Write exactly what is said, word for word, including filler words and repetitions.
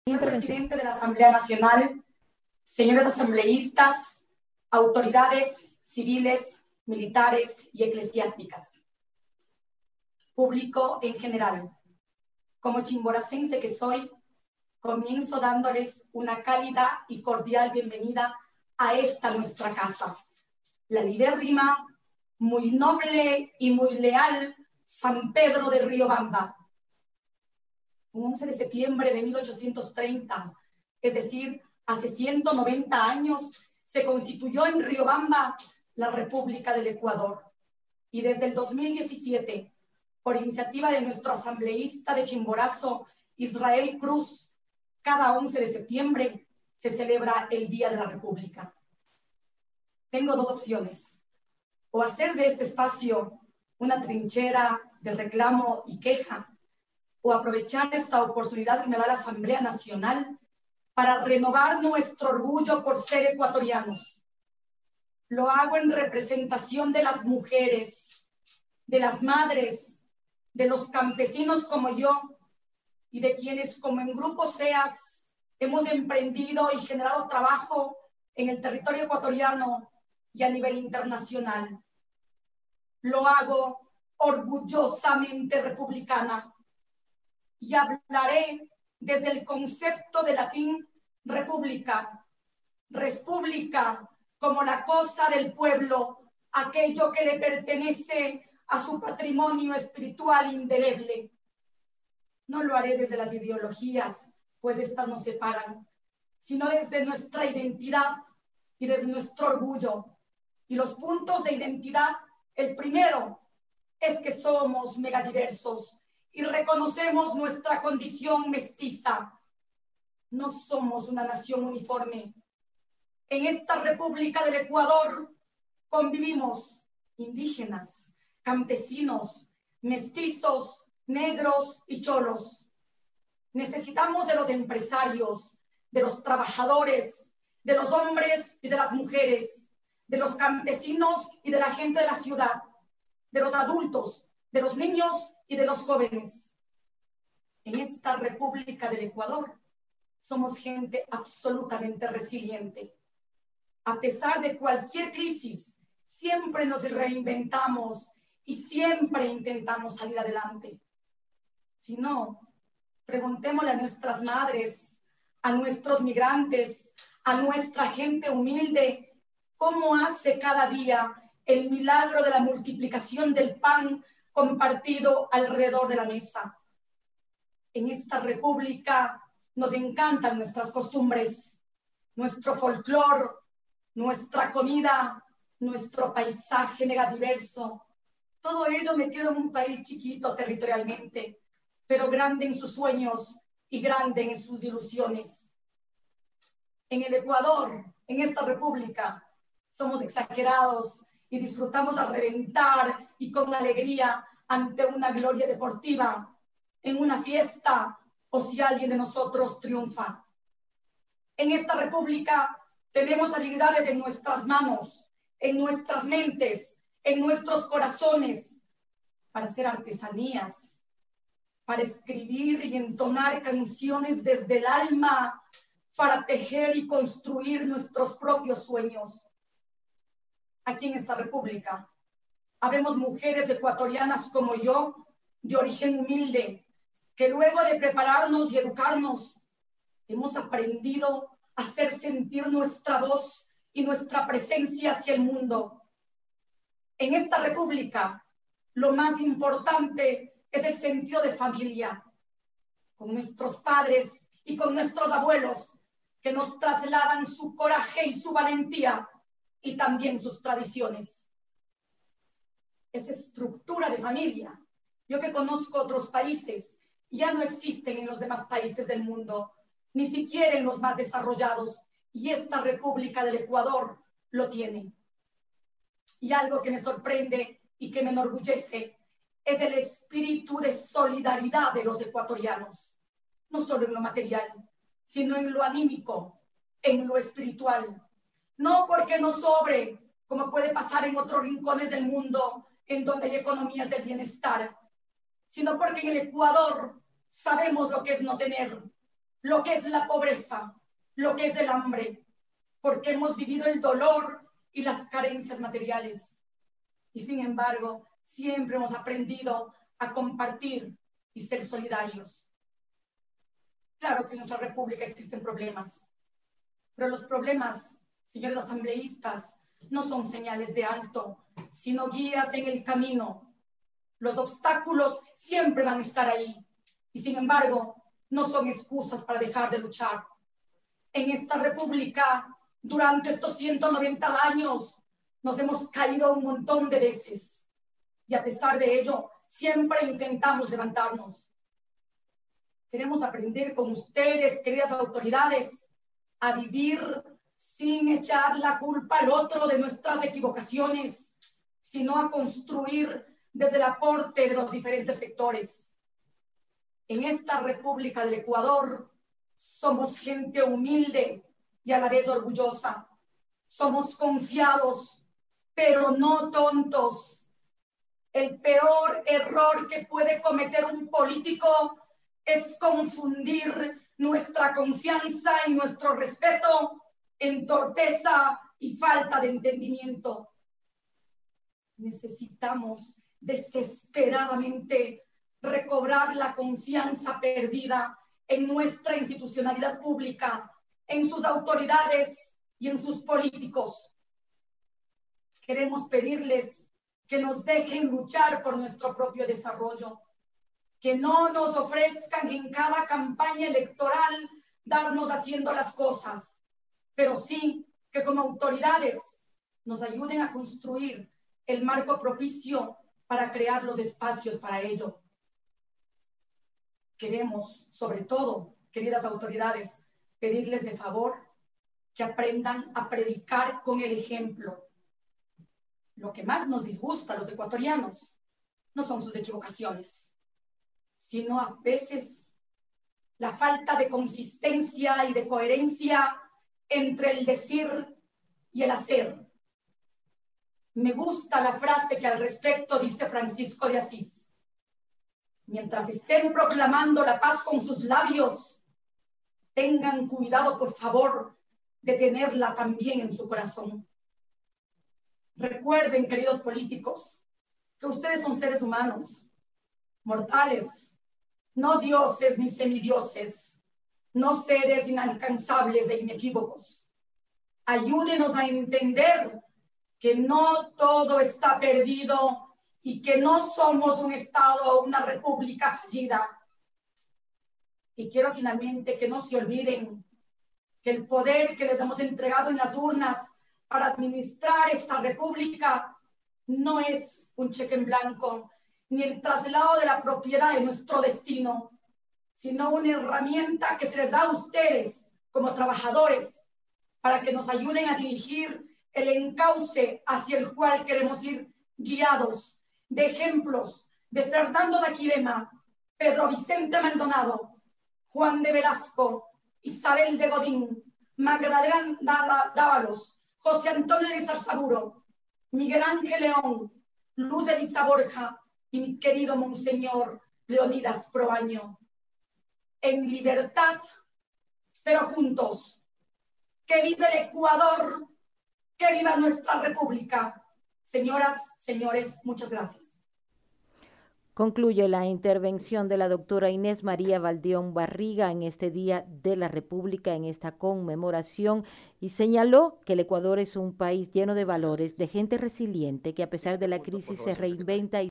Señor presidente de la Asamblea Nacional, señores asambleístas, autoridades civiles, militares y eclesiásticas, público en general, como chimboracense que soy, comienzo dándoles una cálida y cordial bienvenida a esta nuestra casa, la libérrima, muy noble y muy leal San Pedro de Riobamba. Un once de septiembre de mil ochocientos treinta, es decir, hace ciento noventa años, se constituyó en Riobamba la República del Ecuador. Y desde el dos mil diecisiete, por iniciativa de nuestro asambleísta de Chimborazo, Israel Cruz, cada once de septiembre se celebra el Día de la República. Tengo dos opciones: o hacer de este espacio una trinchera de reclamo y queja, o aprovechar esta oportunidad que me da la Asamblea Nacional para renovar nuestro orgullo por ser ecuatorianos. Lo hago en representación de las mujeres, de las madres, de los campesinos como yo y de quienes como en Grupo SEAS hemos emprendido y generado trabajo en el territorio ecuatoriano y a nivel internacional. Lo hago orgullosamente republicana y hablaré desde el concepto de latín república, res publica, como la cosa del pueblo, aquello que le pertenece a su patrimonio espiritual indeleble. No lo haré desde las ideologías, pues estas nos separan, sino desde nuestra identidad y desde nuestro orgullo. Y los puntos de identidad, el primero es que somos megadiversos y reconocemos nuestra condición mestiza. No somos una nación uniforme. En esta República del Ecuador convivimos indígenas, campesinos, mestizos, negros y cholos. Necesitamos de los empresarios, de los trabajadores, de los hombres y de las mujeres, de los campesinos y de la gente de la ciudad, de los adultos, de los niños y de los jóvenes. En esta República del Ecuador somos gente absolutamente resiliente. A pesar de cualquier crisis, siempre nos reinventamos y siempre intentamos salir adelante. Si no, preguntémosle a nuestras madres, a nuestros migrantes, a nuestra gente humilde, cómo hace cada día el milagro de la multiplicación del pan compartido alrededor de la mesa. En esta república nos encantan nuestras costumbres, nuestro folclore, nuestra comida, nuestro paisaje megadiverso. Todo ello metido en un país chiquito territorialmente, pero grande en sus sueños y grande en sus ilusiones. En el Ecuador, en esta república, somos exagerados y disfrutamos a reventar y con alegría ante una gloria deportiva, en una fiesta o si alguien de nosotros triunfa. En esta república tenemos habilidades en nuestras manos, en nuestras mentes, en nuestros corazones, para hacer artesanías, para escribir y entonar canciones desde el alma, para tejer y construir nuestros propios sueños. Aquí en esta república habemos mujeres ecuatorianas como yo, de origen humilde, que luego de prepararnos y educarnos, hemos aprendido a hacer sentir nuestra voz y nuestra presencia hacia el mundo. En esta república, lo más importante es el sentido de familia, con nuestros padres y con nuestros abuelos, que nos trasladan su coraje y su valentía, y también sus tradiciones. Esa estructura de familia, yo que conozco otros países, ya no existen en los demás países del mundo, ni siquiera en los más desarrollados, y esta República del Ecuador lo tiene. Y algo que me sorprende y que me enorgullece es el espíritu de solidaridad de los ecuatorianos, no solo en lo material, sino en lo anímico, en lo espiritual. No porque nos sobre, como puede pasar en otros rincones del mundo, en donde hay economías del bienestar, sino porque en el Ecuador sabemos lo que es no tener, lo que es la pobreza, lo que es el hambre, porque hemos vivido el dolor y las carencias materiales. Y sin embargo, siempre hemos aprendido a compartir y ser solidarios. Claro que en nuestra república existen problemas, pero los problemas, señores asambleístas, no son señales de alto, sino guías en el camino. Los obstáculos siempre van a estar ahí y sin embargo no son excusas para dejar de luchar. En esta república, durante estos ciento noventa años, nos hemos caído un montón de veces y a pesar de ello, siempre intentamos levantarnos. Queremos aprender con ustedes, queridas autoridades, a vivir sin echar la culpa al otro de nuestras equivocaciones, sino a construir desde el aporte de los diferentes sectores. En esta República del Ecuador somos gente humilde y a la vez orgullosa. Somos confiados, pero no tontos. El peor error que puede cometer un político es confundir nuestra confianza y nuestro respeto en torpeza y falta de entendimiento. Necesitamos desesperadamente recobrar la confianza perdida en nuestra institucionalidad pública, en sus autoridades y en sus políticos. Queremos pedirles que nos dejen luchar por nuestro propio desarrollo, que no nos ofrezcan en cada campaña electoral darnos haciendo las cosas, pero sí que como autoridades nos ayuden a construir el marco propicio para crear los espacios para ello. Queremos, sobre todo, queridas autoridades, pedirles de favor que aprendan a predicar con el ejemplo. Lo que más nos disgusta a los ecuatorianos no son sus equivocaciones, sino a veces la falta de consistencia y de coherencia entre el decir y el hacer. Me gusta la frase que al respecto dice Francisco de Asís. Mientras estén proclamando la paz con sus labios, tengan cuidado, por favor, de tenerla también en su corazón. Recuerden, queridos políticos, que ustedes son seres humanos, mortales, no dioses ni semidioses, no seres inalcanzables e inequívocos. Ayúdenos a entender que no todo está perdido y que no somos un Estado o una república fallida. Y quiero finalmente que no se olviden que el poder que les hemos entregado en las urnas para administrar esta república no es un cheque en blanco, ni el traslado de la propiedad de nuestro destino, sino una herramienta que se les da a ustedes como trabajadores para que nos ayuden a dirigir el encauce hacia el cual queremos ir guiados de ejemplos de Fernando de Aquilema, Pedro Vicente Maldonado, Juan de Velasco, Isabel de Godín, Magdalena Dávalos, José Antonio de Zarzaburo, Miguel Ángel León, Luz Elisa Borja y mi querido Monseñor Leonidas Proaño. En libertad, pero juntos. ¡Que viva el Ecuador! ¡Que viva nuestra República! Señoras, señores, muchas gracias. Concluye la intervención de la doctora Inés María Valdeón Barriga en este Día de la República, en esta conmemoración, y señaló que el Ecuador es un país lleno de valores, de gente resiliente, que a pesar de la crisis se reinventa y